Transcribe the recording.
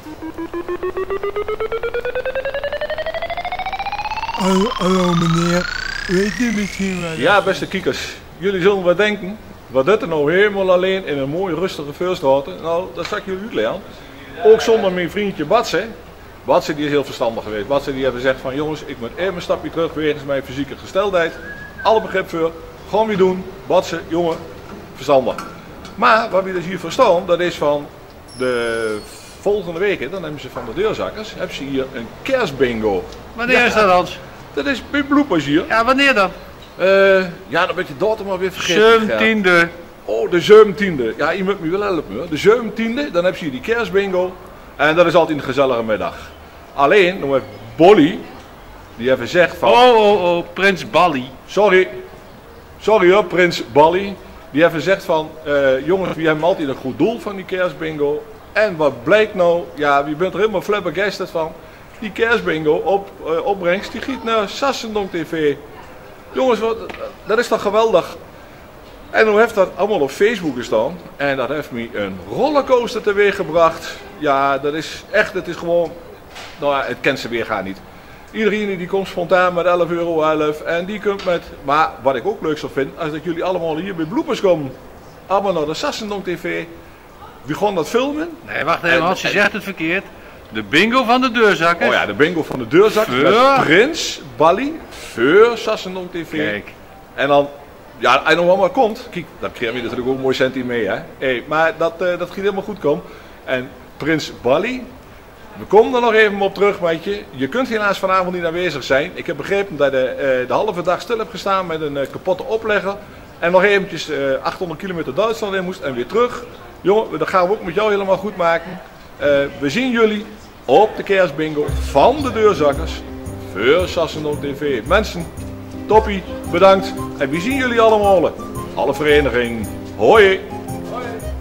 Hallo meneer, weet u misschien wat? Ja, beste kiekers, jullie zullen wel denken, wat dit er nou helemaal alleen in een mooie rustige Veurstraat. Nou, dat zal ik jullie uitleggen. Ook zonder mijn vriendje Batse. Batse die is heel verstandig geweest. Batse die heeft gezegd van jongens, ik moet even een stapje terug wegens mijn fysieke gesteldheid. Alle begrip voor, gewoon weer doen. Batse, jongen, verstandig. Maar wat we dus hier verstaan, dat is van de volgende weken, dan hebben ze van de deurzakkers, hebben ze hier een kerstbingo. Wanneer is dat, Hans? Dat is bij bloepers hier. Ja, wanneer dan? Ja, dan ben je datum maar weer vergeten. 17e. Oh, de 17e. Ja, je moet me wel helpen hoor. De 17e, dan heb je die kerstbingo. En dat is altijd een gezellige middag. Alleen, dan heeft Bolly, die even zegt van... Oh, Prins Bally. Sorry hoor, Prins Bally. Die even zegt van, jongens, we hebben altijd een goed doel van die kerstbingo. En wat blijkt nou, ja, je bent er helemaal flabbergasted van. Die kerstbingo opbrengst, die giet naar Sassendonk TV. Jongens, dat is toch geweldig. En hoe heeft dat allemaal op Facebook gestaan. En dat heeft me een rollercoaster teweeg gebracht. Ja, dat is echt, het is gewoon, nou ja, het kent ze weer gaan niet. Iedereen die komt spontaan met 11,11 € en die komt met, maar wat ik ook leuk zou vinden, is dat jullie allemaal hier bij bloepers komen. Allemaal naar de Sassendonk TV. Wie gaan dat filmen? Nee, wacht even, Hans, je zegt het verkeerd. De bingo van de deurzakkers. Oh ja, de bingo van de deurzakkers met Prins Bally voor Sassendonk TV. Kijk. En dan, ja, en nog maar komt, kijk, daar krijg je natuurlijk ook een mooi centie mee, hè. Hey, maar dat gaat helemaal goed komen. En Prins Bally, we komen er nog even op terug, weet je. Je kunt helaas vanavond niet aanwezig zijn. Ik heb begrepen dat je de halve dag stil hebt gestaan met een kapotte oplegger. En nog eventjes 800 kilometer Duitsland in moest en weer terug. Jongen, dat gaan we ook met jou helemaal goed maken. We zien jullie op de kerstbingo van de deurzakkers voor Sassendonk TV. Mensen, toppie, bedankt. En we zien jullie allemaal. Alle vereniging. Hoi. Hoi.